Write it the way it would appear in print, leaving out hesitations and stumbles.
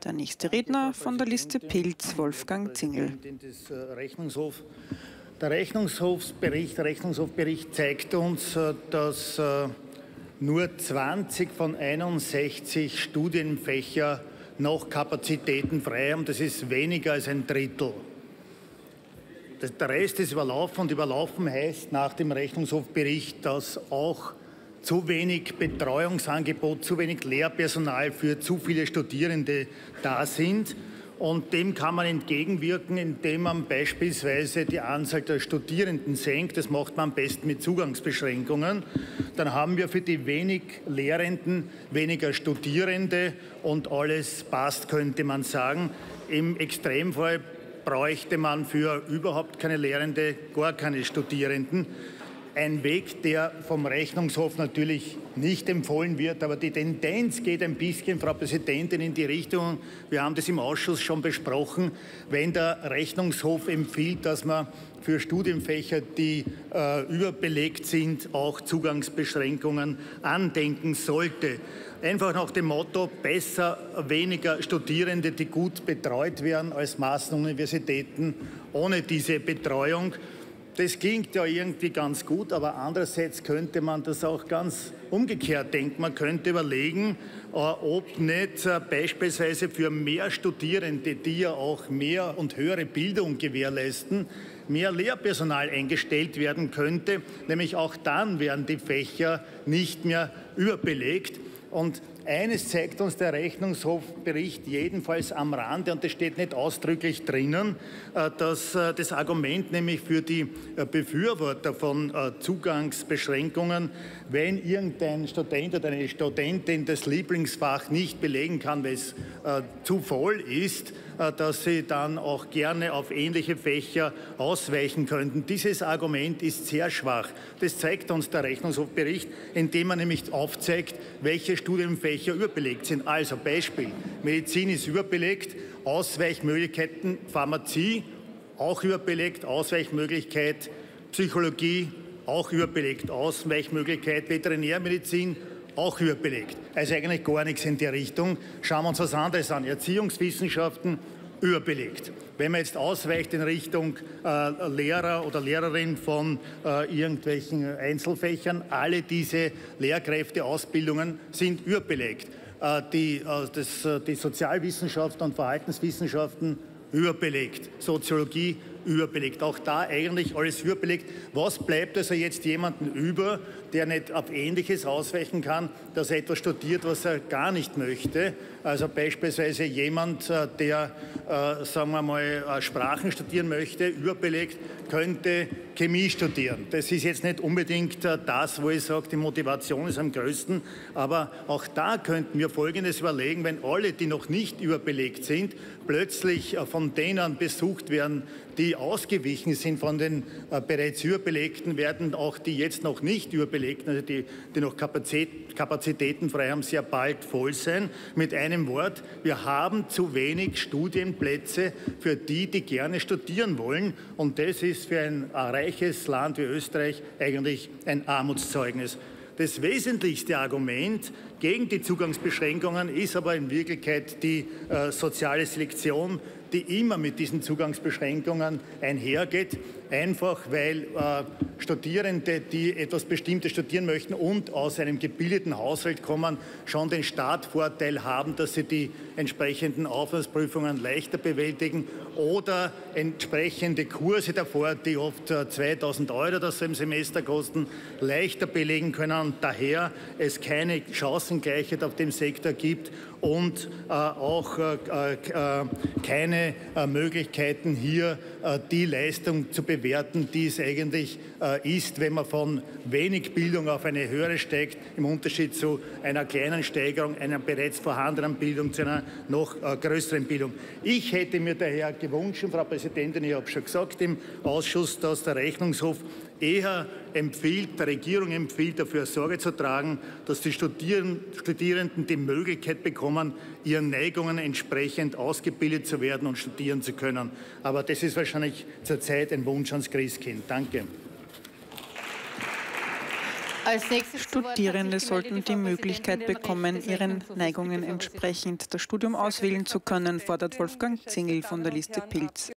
Der nächste Redner von der Liste Pilz, Wolfgang Zingel. Der Rechnungshofbericht zeigt uns, dass nur 20 von 61 Studienfächer noch Kapazitäten frei haben. Das ist weniger als ein Drittel. Der Rest ist überlaufen, und überlaufen heißt nach dem Rechnungshofbericht, dass auch zu wenig Betreuungsangebot, zu wenig Lehrpersonal für zu viele Studierende da sind. Und dem kann man entgegenwirken, indem man beispielsweise die Anzahl der Studierenden senkt. Das macht man am besten mit Zugangsbeschränkungen. Dann haben wir für die wenig Lehrenden weniger Studierende und alles passt, könnte man sagen. Im Extremfall bräuchte man für überhaupt keine Lehrende, gar keine Studierenden. Ein Weg, der vom Rechnungshof natürlich nicht empfohlen wird, aber die Tendenz geht ein bisschen, Frau Präsidentin, in die Richtung, wir haben das im Ausschuss schon besprochen, wenn der Rechnungshof empfiehlt, dass man für Studienfächer, die überbelegt sind, auch Zugangsbeschränkungen andenken sollte. Einfach nach dem Motto, besser weniger Studierende, die gut betreut werden, als Massenuniversitäten ohne diese Betreuung. Das klingt ja irgendwie ganz gut, aber andererseits könnte man das auch ganz umgekehrt denken. Man könnte überlegen, ob nicht beispielsweise für mehr Studierende, die ja auch mehr und höhere Bildung gewährleisten, mehr Lehrpersonal eingestellt werden könnte. Nämlich auch dann wären die Fächer nicht mehr überbelegt. Und eines zeigt uns der Rechnungshofbericht jedenfalls am Rande, und das steht nicht ausdrücklich drinnen, dass das Argument nämlich für die Befürworter von Zugangsbeschränkungen, wenn irgendein Student oder eine Studentin das Lieblingsfach nicht belegen kann, weil es zu voll ist, dass sie dann auch gerne auf ähnliche Fächer ausweichen könnten. Dieses Argument ist sehr schwach. Das zeigt uns der Rechnungshofbericht, indem er nämlich aufzeigt, welche Studienfächer überbelegt sind. Also Beispiel, Medizin ist überbelegt, Ausweichmöglichkeiten, Pharmazie auch überbelegt, Ausweichmöglichkeit, Psychologie auch überbelegt, Ausweichmöglichkeit, Veterinärmedizin auch überbelegt. Also eigentlich gar nichts in der Richtung. Schauen wir uns was anderes an. Erziehungswissenschaften überbelegt. Wenn man jetzt ausweicht in Richtung Lehrer oder Lehrerin von irgendwelchen Einzelfächern, alle diese Lehrkräfteausbildungen sind überbelegt. Die Sozialwissenschaften und Verhaltenswissenschaften überbelegt. Soziologie überbelegt. Auch da eigentlich alles überbelegt. Was bleibt also jetzt jemandem über, der nicht auf Ähnliches ausweichen kann, dass er etwas studiert, was er gar nicht möchte? Also beispielsweise jemand, der, sagen wir mal, Sprachen studieren möchte, überbelegt, könnte Chemie studieren. Das ist jetzt nicht unbedingt das, wo ich sage, die Motivation ist am größten, aber auch da könnten wir Folgendes überlegen, wenn alle, die noch nicht überbelegt sind, plötzlich von denen besucht werden, die ausgewichen sind von den bereits Überbelegten, werden auch die jetzt noch nicht Überbelegten, also die noch Kapazitäten frei haben, sehr bald voll sein. Mit einem Wort, wir haben zu wenig Studienplätze für die, die gerne studieren wollen. Und das ist für ein reiches Land wie Österreich eigentlich ein Armutszeugnis. Das wesentlichste Argument gegen die Zugangsbeschränkungen ist aber in Wirklichkeit die soziale Selektion, die immer mit diesen Zugangsbeschränkungen einhergeht, einfach weil Studierende, die etwas Bestimmtes studieren möchten und aus einem gebildeten Haushalt kommen, schon den Startvorteil haben, dass sie die entsprechenden Aufnahmeprüfungen leichter bewältigen oder entsprechende Kurse davor, die oft 2.000 € das im Semester kosten, leichter belegen können und daher es keine Chancengleichheit auf dem Sektor gibt und auch keine Möglichkeiten hier die Leistung zu bewerten, die es eigentlich ist, wenn man von wenig Bildung auf eine höhere steigt, im Unterschied zu einer kleinen Steigerung einer bereits vorhandenen Bildung zu einer noch größeren Bildung. Ich hätte mir daher gewünscht, Frau Präsidentin, ich habe schon gesagt im Ausschuss, dass der Rechnungshof eher empfiehlt, der Regierung empfiehlt, dafür Sorge zu tragen, dass die Studierenden die Möglichkeit bekommen, ihren Neigungen entsprechend ausgebildet zu werden und studieren zu können. Aber das ist wahrscheinlich zurzeit ein Wunsch ans Christkind. Danke. Studierende sollten die Möglichkeit bekommen, ihren Neigungen entsprechend das Studium auswählen zu können, fordert Wolfgang Zingel von der Liste Pilz.